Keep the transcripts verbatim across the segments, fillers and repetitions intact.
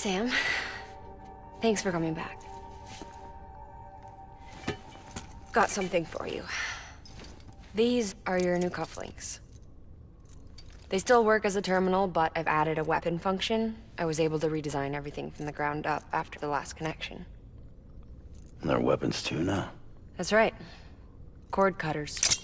Sam. Thanks for coming back. Got something for you. These are your new cufflinks. They still work as a terminal, but I've added a weapon function. I was able to redesign everything from the ground up after the last connection. And they're weapons too now? That's right. Cord cutters.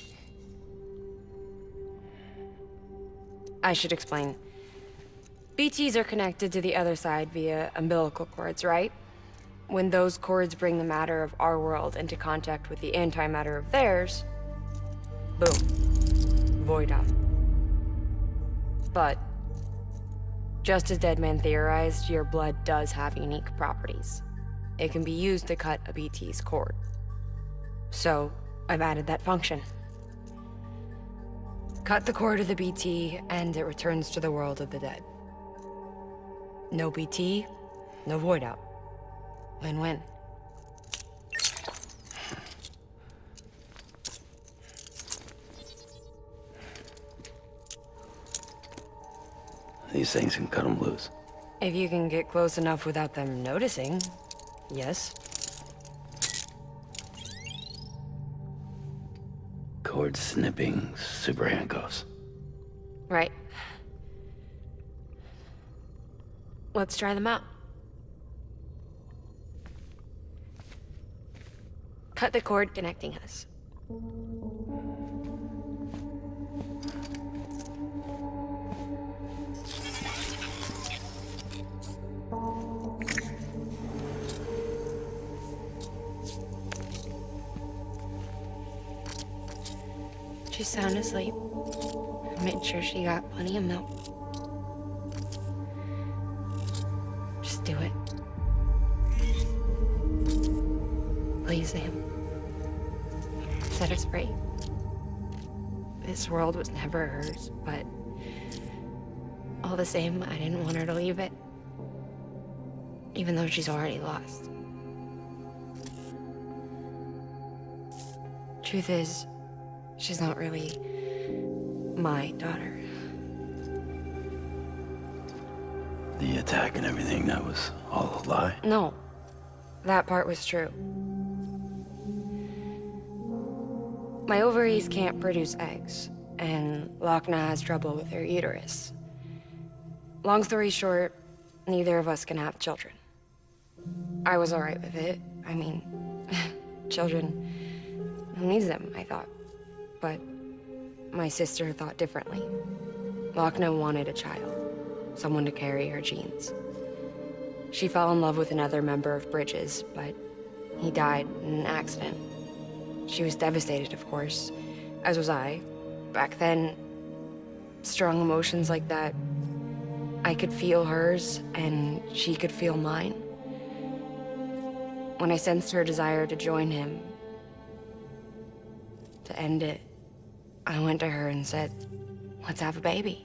I should explain. B Ts are connected to the other side via umbilical cords, right? When those cords bring the matter of our world into contact with the antimatter of theirs, boom. Void out. But, just as Deadman theorized, your blood does have unique properties. It can be used to cut a B T's cord. So, I've added that function. Cut the cord of the B T, and it returns to the world of the dead. No B T, no void out. Win-win. These things can cut them loose. If you can get close enough without them noticing, yes. Cord snipping super handcuffs. Right. Let's try them out. Cut the cord connecting us. She's sound asleep. I made sure she got plenty of milk. Just do it. Please, Sam. Set her free. This world was never hers, but all the same, I didn't want her to leave it. Even though she's already lost. Truth is, she's not really my daughter. The attack and everything, that was all a lie? No. That part was true. My ovaries can't produce eggs, and Lochna has trouble with her uterus. Long story short, neither of us can have children. I was alright with it. I mean, children, who needs them, I thought. But my sister thought differently. Lochna wanted a child, someone to carry her genes. She fell in love with another member of Bridges, but he died in an accident. She was devastated, of course, as was I. Back then, strong emotions like that, I could feel hers, and she could feel mine. When I sensed her desire to join him, to end it, I went to her and said, let's have a baby.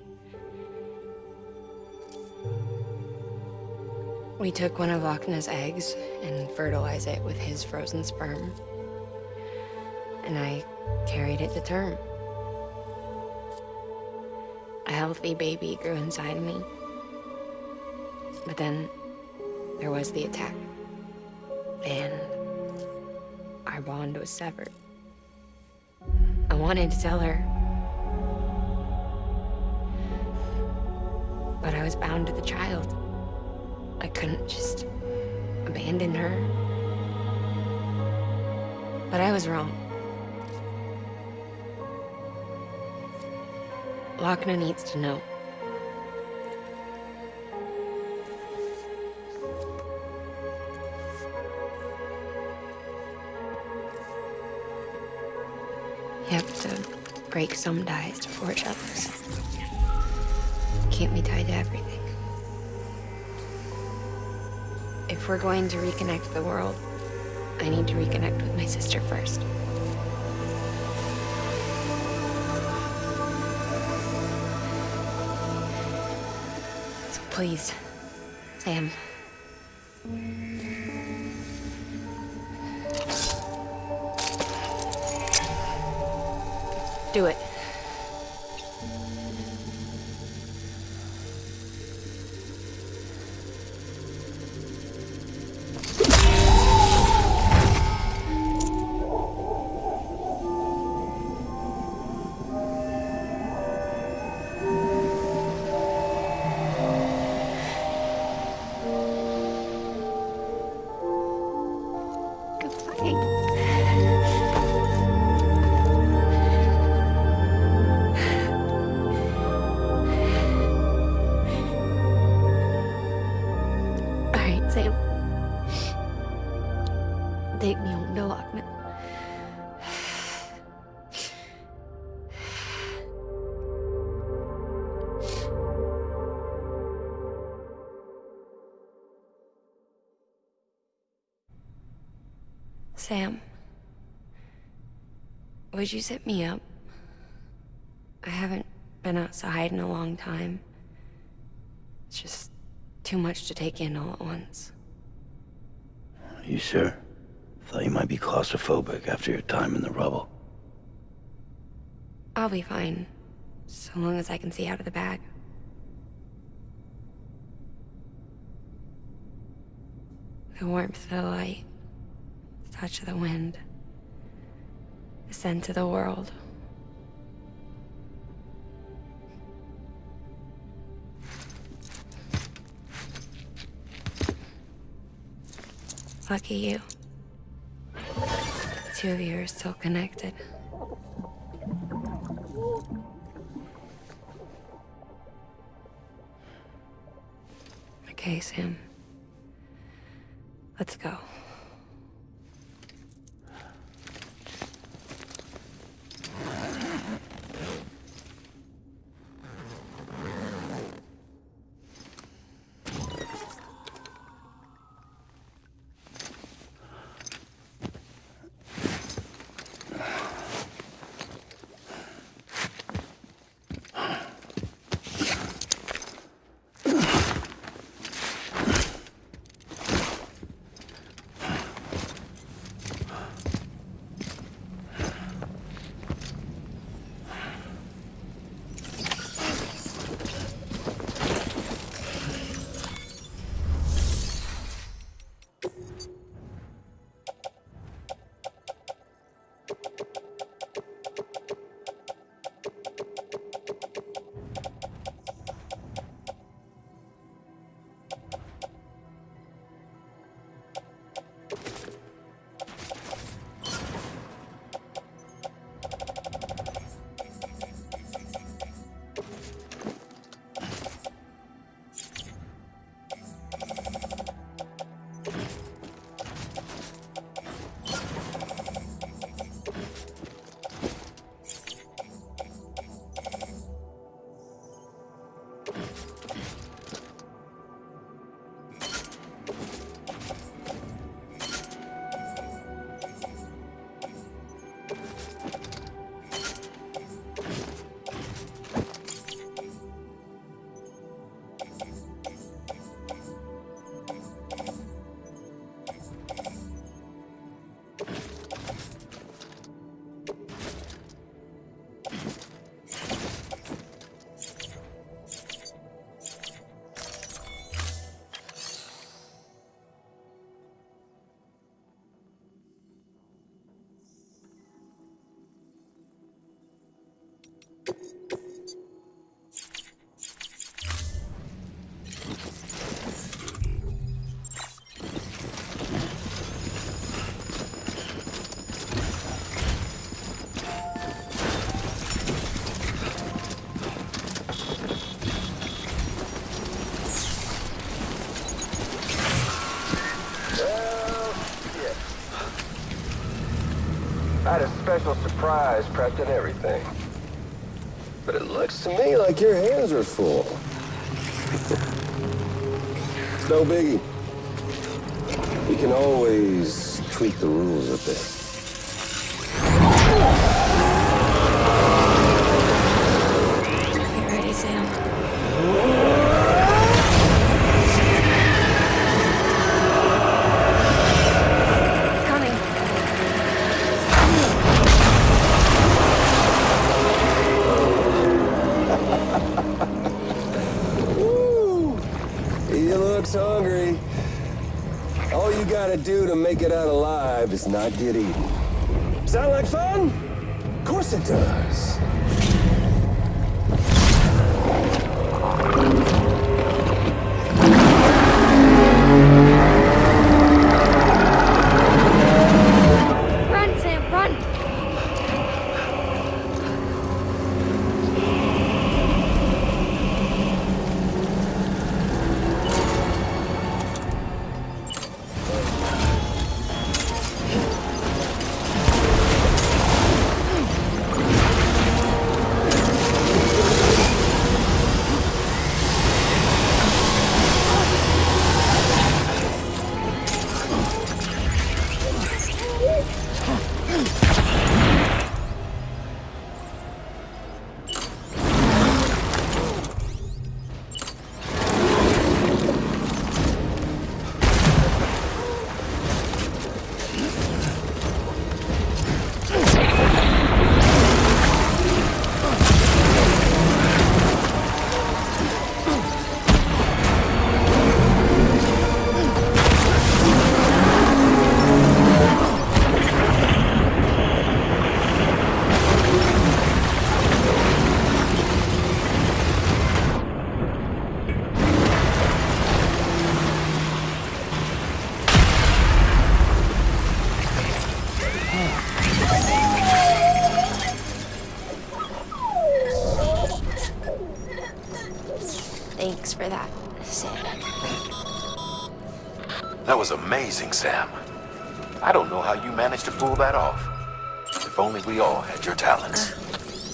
We took one of Lochna's eggs and fertilized it with his frozen sperm. And I carried it to term. A healthy baby grew inside of me. But then there was the attack. And our bond was severed. I wanted to tell her. But I was bound to the child. I couldn't just abandon her. But I was wrong. Lochna needs to know. You have to break some ties to forge others. Can't be tied to everything. If we're going to reconnect the world, I need to reconnect with my sister first. So please, Sam. Do it. Sam. Take me home to Lockman. Sam, would you sit me up? I haven't been outside in a long time. It's just too much to take in all at once. You sure? Thought you might be claustrophobic after your time in the rubble. I'll be fine, so long as I can see out of the bag. The warmth of the light, the touch of the wind, the scent of the world. Lucky you. The two of you are still connected. Okay, Sam. Let's go. I had a special surprise prepped and everything. But it looks to me like your hands are full. It's no biggie. We can always tweak the rules a bit. You ready, Sam? Hungry. All you gotta do to make it out alive is not get eaten. Sound like fun? Of course it does. Run, Sam, run! Thanks for that, Sam. That was amazing, Sam. I don't know how you managed to pull that off. If only we all had your talents. Uh.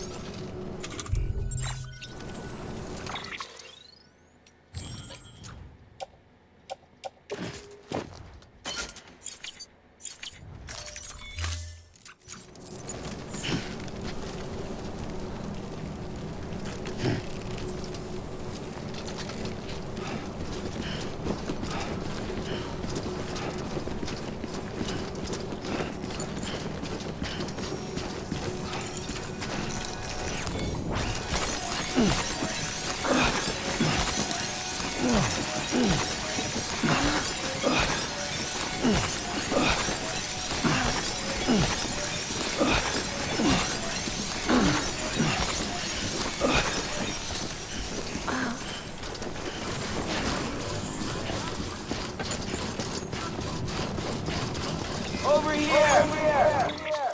Over here! Over here!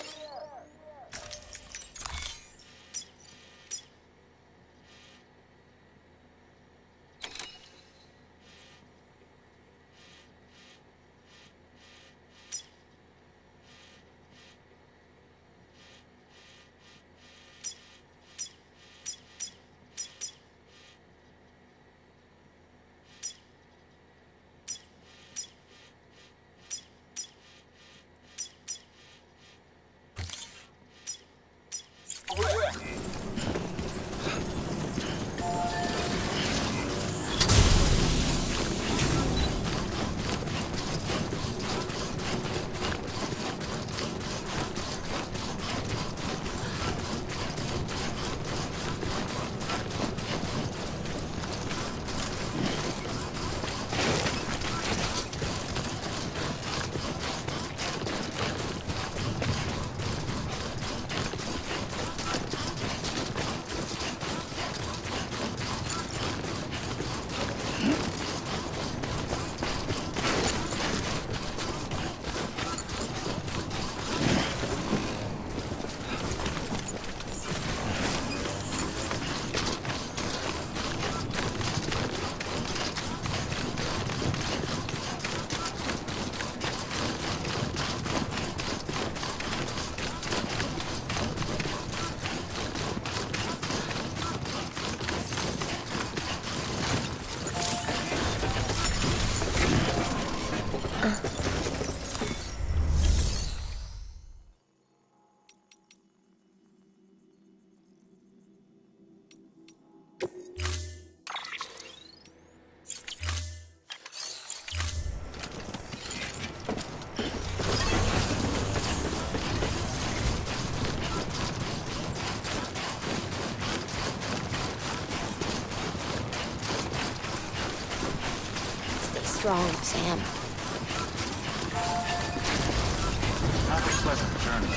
Strong, Sam. Have a pleasant journey.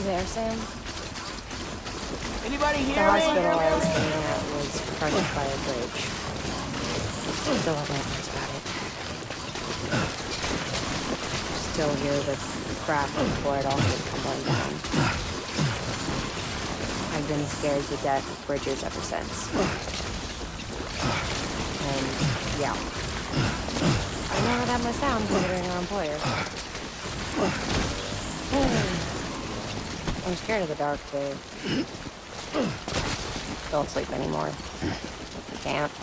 You there, Sam? Anybody The hear me? hospital I was staying at was fronted by a bridge. Still have nightmares about it. Still hear the crack before it all came tumbling down. I've been scared to death of bridges ever since. And, yeah. I don't know how that must sound considering our employer. I'm scared of the dark, too. Don't sleep anymore. I can't.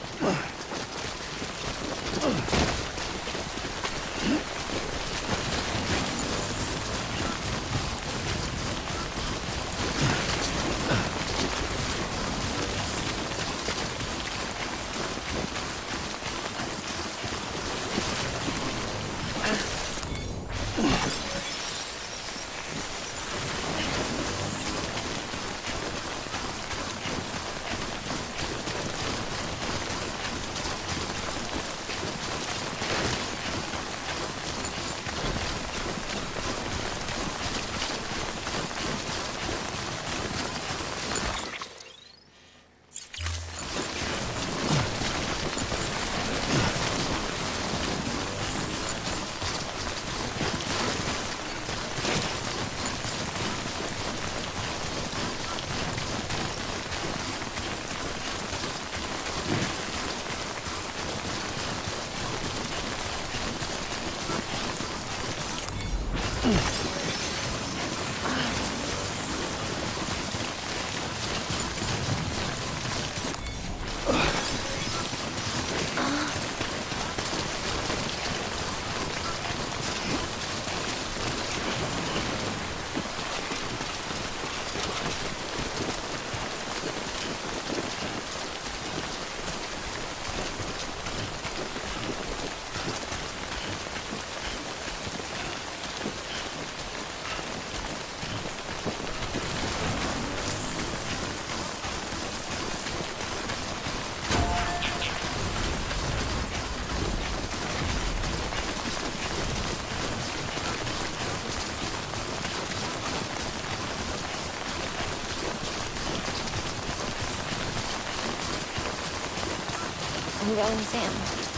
I'm going to Sam.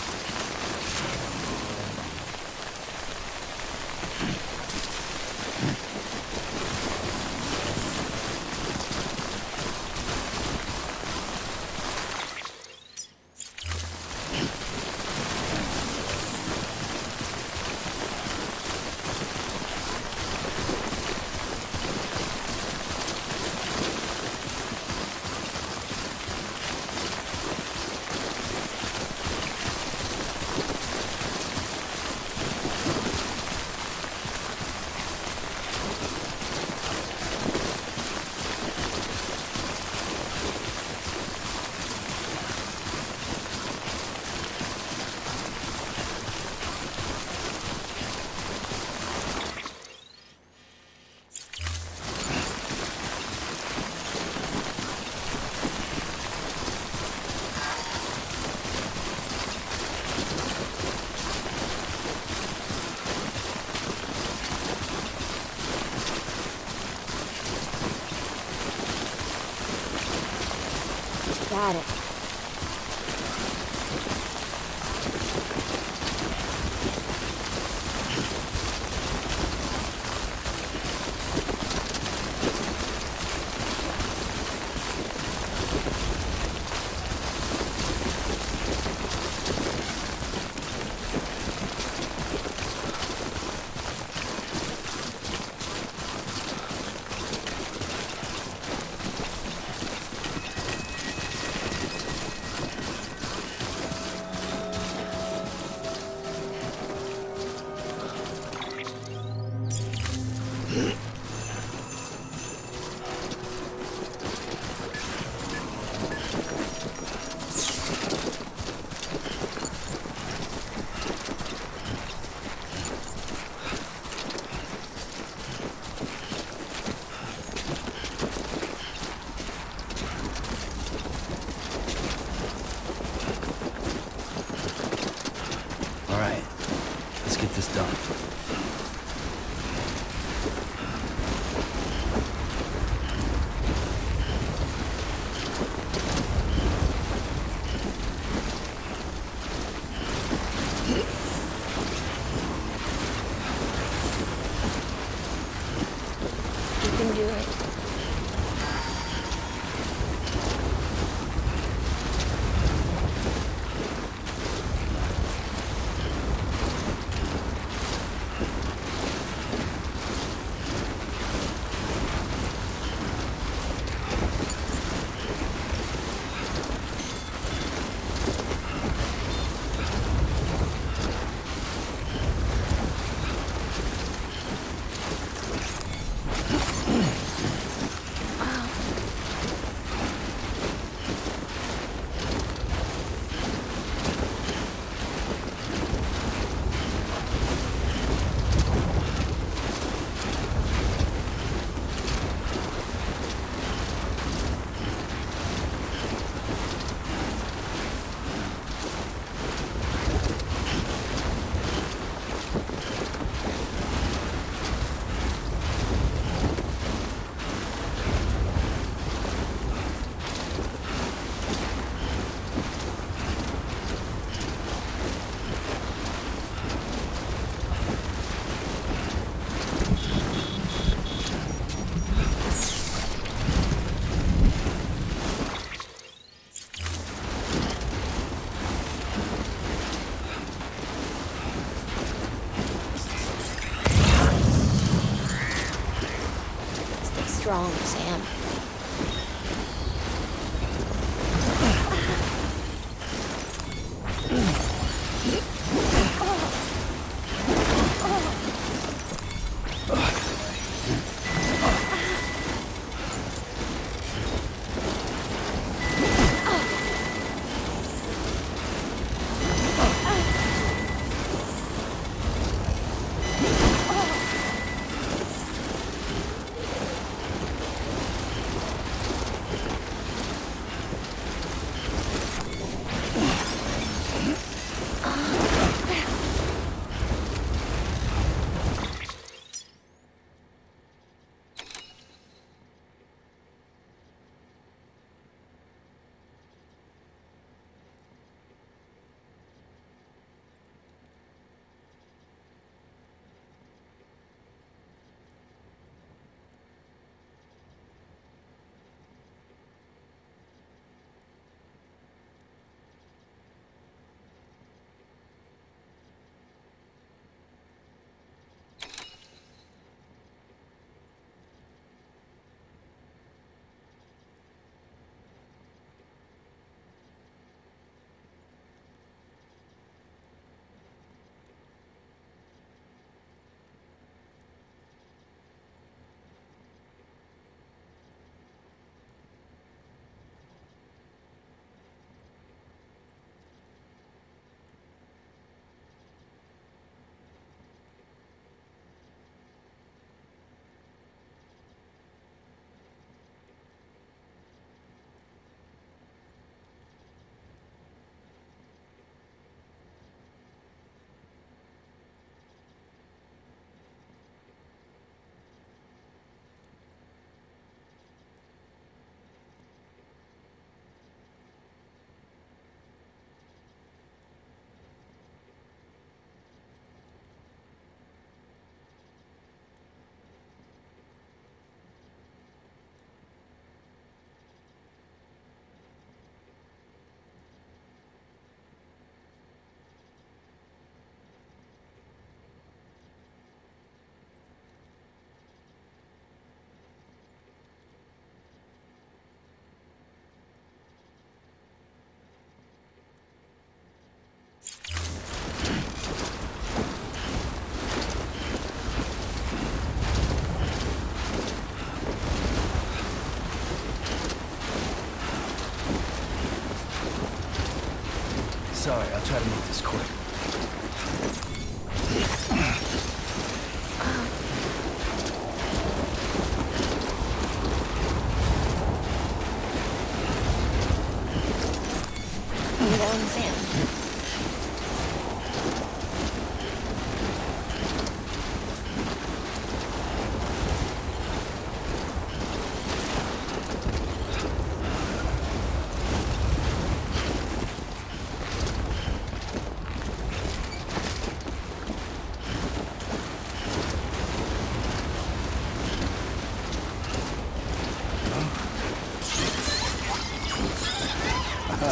Got it. it. Strong, Sam. Sorry, I'll try to make this quick. I'm going, Sam.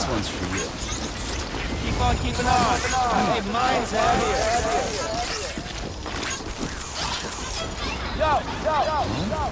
This one's for you. Keep on keeping on. Hey, mine's out here. Yo, yo, yo, yo.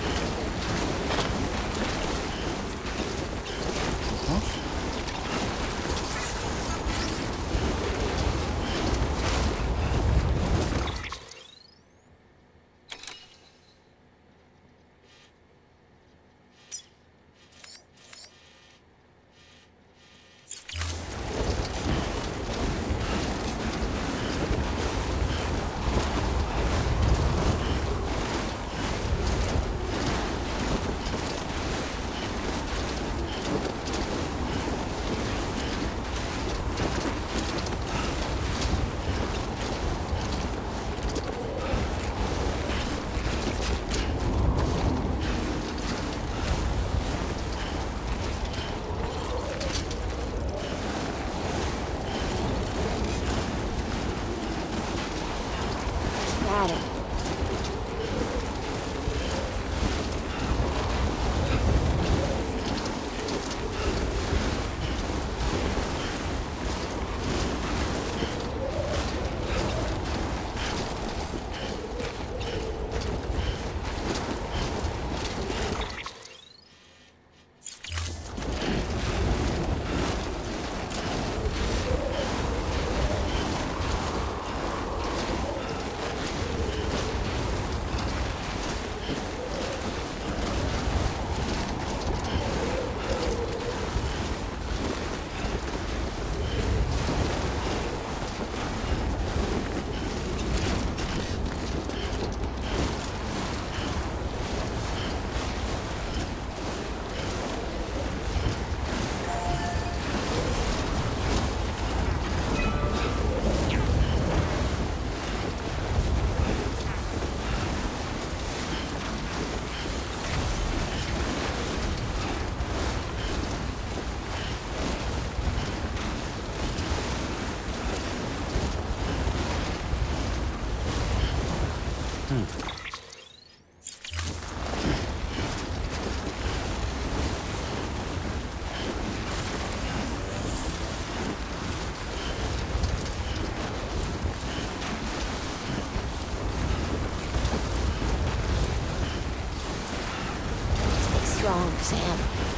Strong, Sam.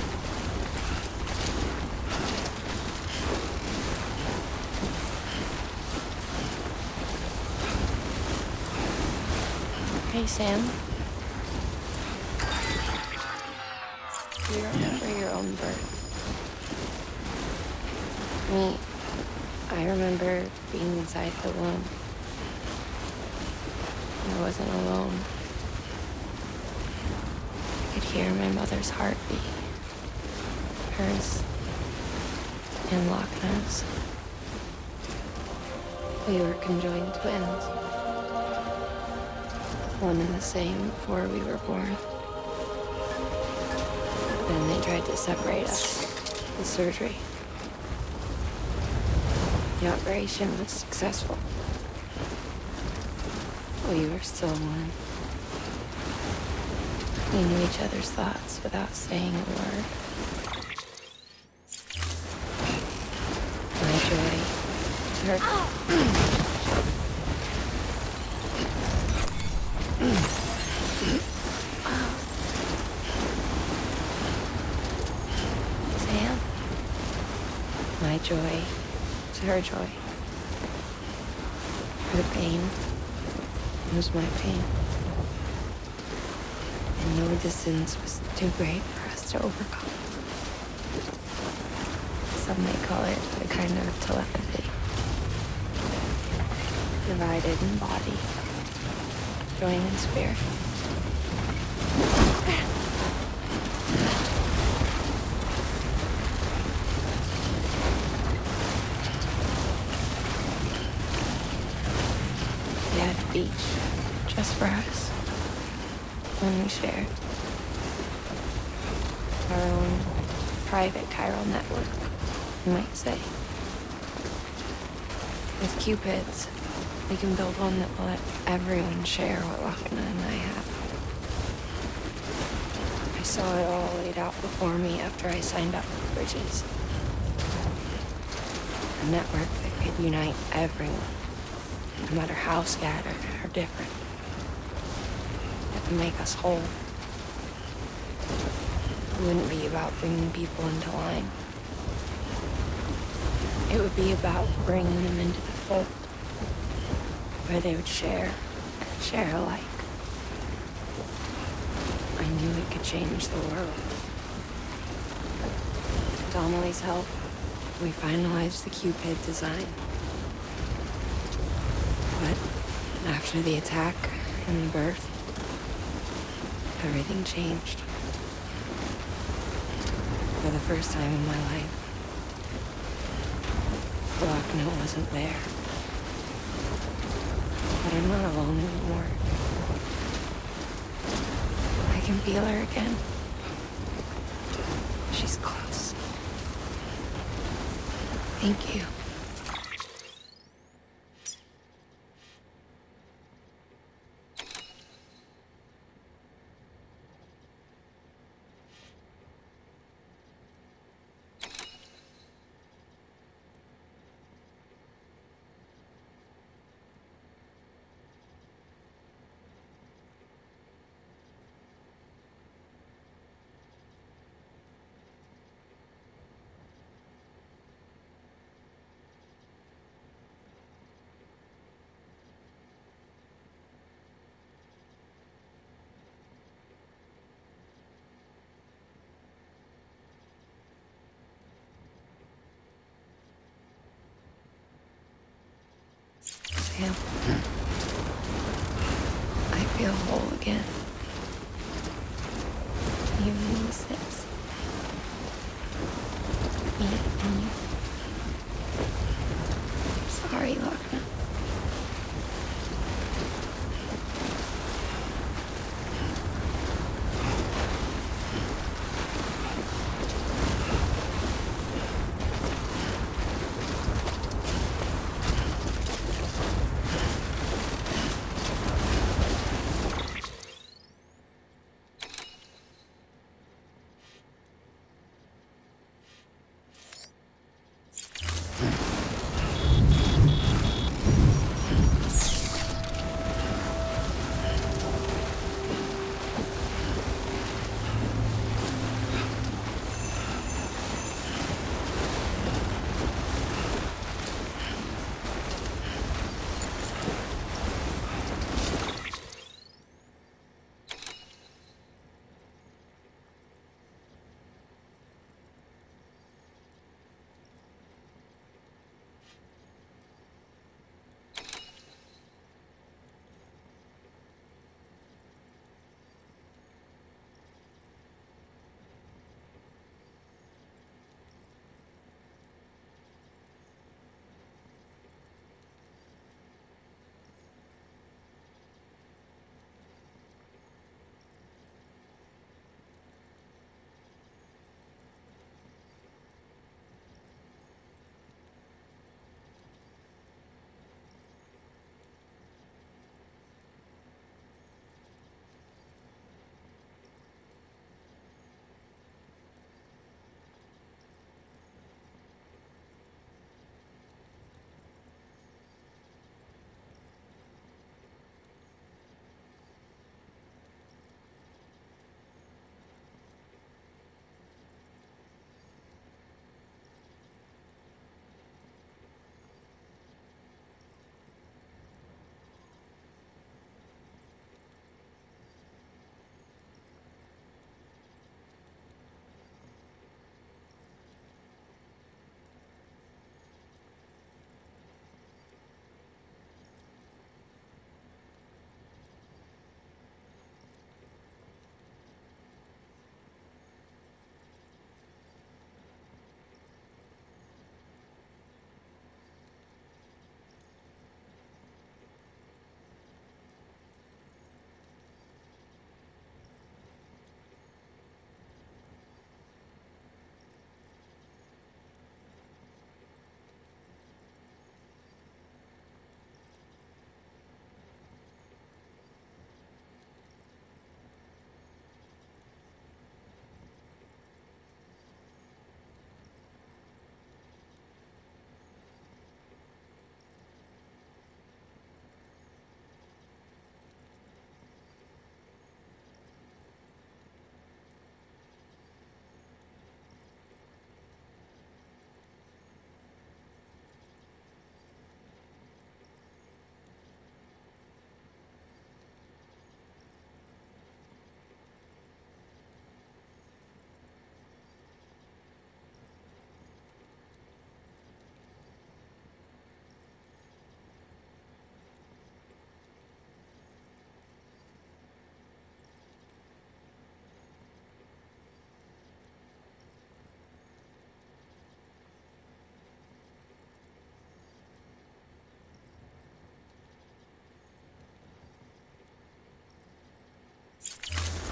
Hey, Sam. Do you remember yeah. your own birth? Me, I remember being inside the womb. I wasn't alone. I could hear my mother's heartbeat. Hers and Loch Ness. We were conjoined twins. One and the same before we were born. Then they tried to separate us with surgery. The operation was successful. We were still one. We knew each other's thoughts without saying a word. My joy, her... Sam? My joy to her joy. Her pain was my pain. And no distance was too great for us to overcome. Some may call it a kind of telepathy. Divided in body, joined in spirit. We had a beach just for us. One we shared. Our own private chiral network, you might say. With Cupids, we can build one that will let everyone share what Lochna and I have. I saw it all laid out before me after I signed up with Bridges. A network that could unite everyone, no matter how scattered or different. That would make us whole. It wouldn't be about bringing people into line. It would be about bringing them into the fold, where they would share, share alike. I knew it could change the world. With Donnelly's help, we finalized the Cupid design. But after the attack and the birth, everything changed. For the first time in my life, Lockne wasn't there. But I'm not alone anymore. I can feel her again. She's close. Thank you. Sam, I feel whole again. Even in these steps. Me and you. Sorry, Lockne.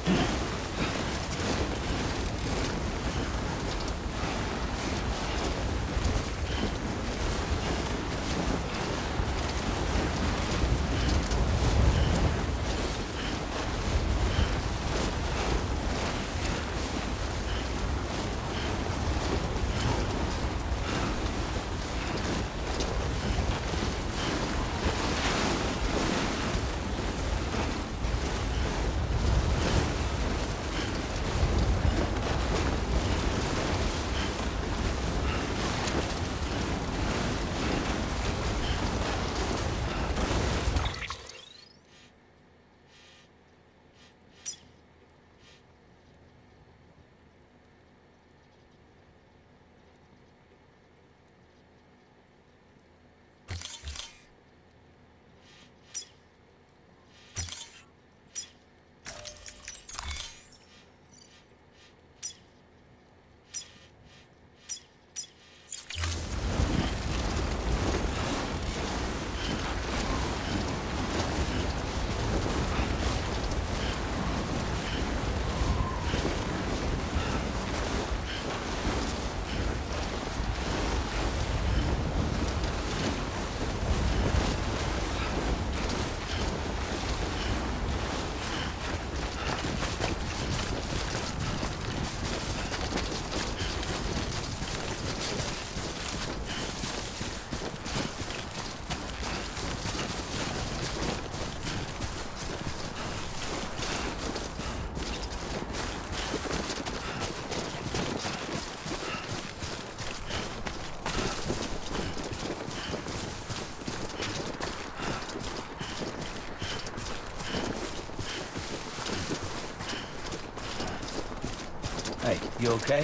Hey, you okay?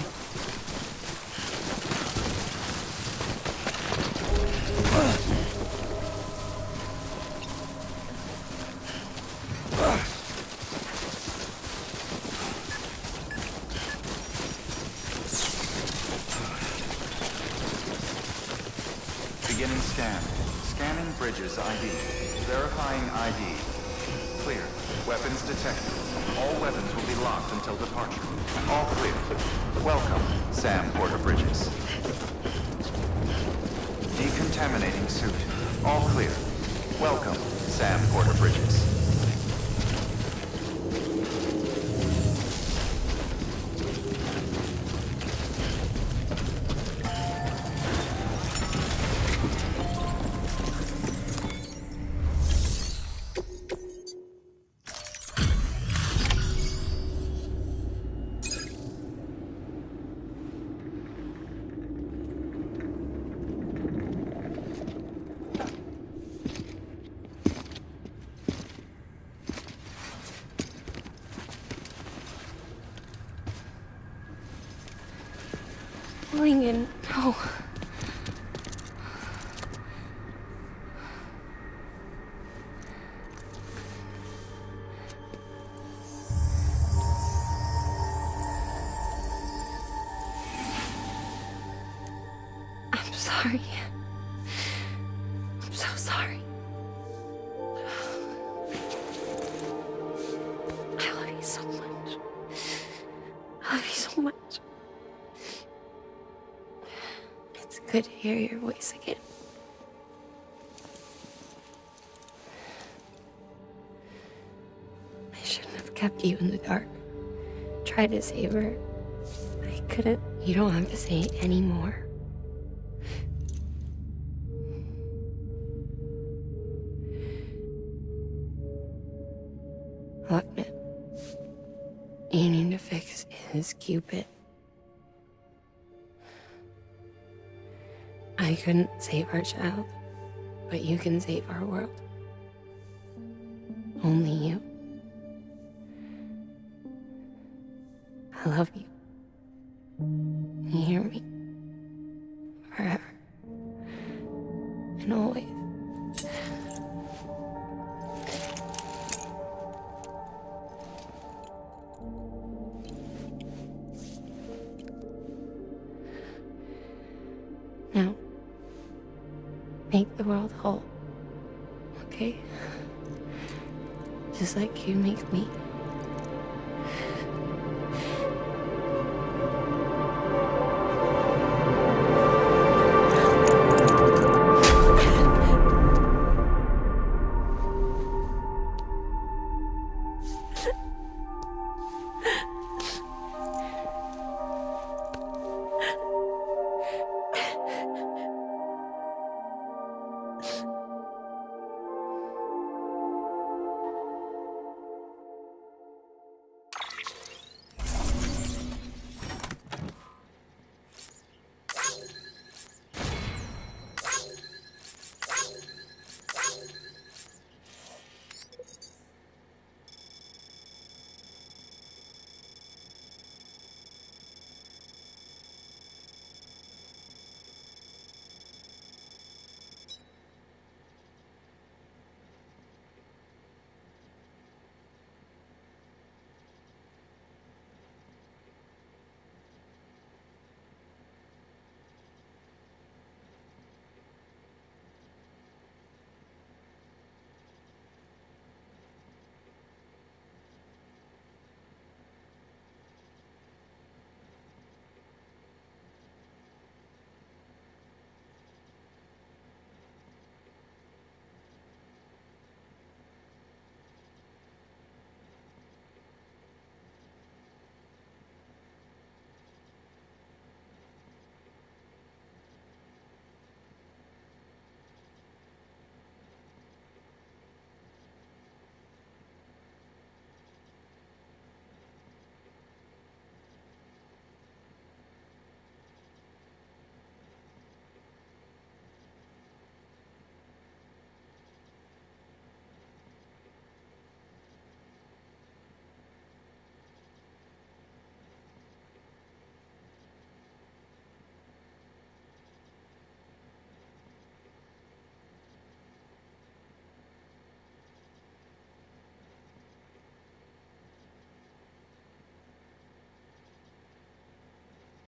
Beginning scan. Scanning Bridges I D. Verifying I D. Clear. Weapons detected. All weapons will be locked until departure. All clear. Welcome, Sam Porter Bridges. Decontaminating suit. All clear. Welcome, Sam Porter Bridges. Lincoln, no. I'm sorry. I'm so sorry. I love you so much. I love you so much. It's good to hear your voice again. I shouldn't have kept you in the dark. Tried to save her. I couldn't. You don't have to say any more. Look, man. You need to fix his Cupid. I couldn't save our child, but you can save our world. Only you. I love you. You hear me? Forever. And always. Now, make the world whole, okay? Just like you make me.